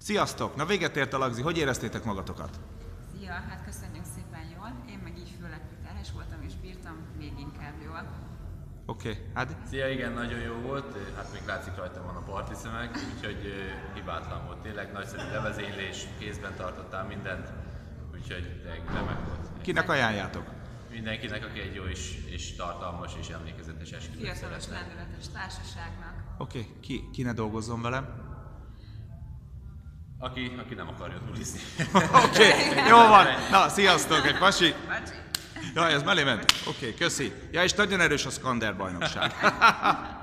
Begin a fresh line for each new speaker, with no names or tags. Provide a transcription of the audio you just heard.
Sziasztok! Na véget ért a lagzi, hogy éreztétek magatokat?
Szia, hát köszönjük szépen jól. Én meg így főleg terhes voltam és bírtam még inkább jól.
Oké, hát
Szia, igen, nagyon jó volt, hát még látszik rajtam van a parti szemek, úgyhogy hibátlan volt. Tényleg nagyszerű levezénylés, kézben tartottál mindent, úgyhogy remek volt.
kinek ajánljátok?
Mindenkinek, aki egy jó és tartalmas és emlékezetes esküvőt
Fiatalos,
szeretne.
lendületes társaságnak.
Oké, ki ne dolgozzon velem?
Aki nem akarja tulizni.
Oké, jó van. Na, sziasztok, egy pasi.
Bacsi!
Jaj, ez mellé ment? Oké, köszi. Ja, és nagyon erős a Skander bajnokság.